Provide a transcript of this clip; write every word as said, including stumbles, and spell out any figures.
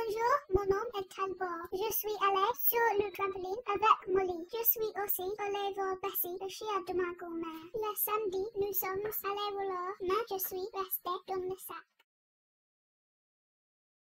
Bonjour, mon nom est Talbot. Je suis allé sur le trampoline avec Molly. Je suis aussi allé voir Bessie, le chien de ma grand-mère. Le samedi, nous sommes allés voler, mais je suis restée dans le sac.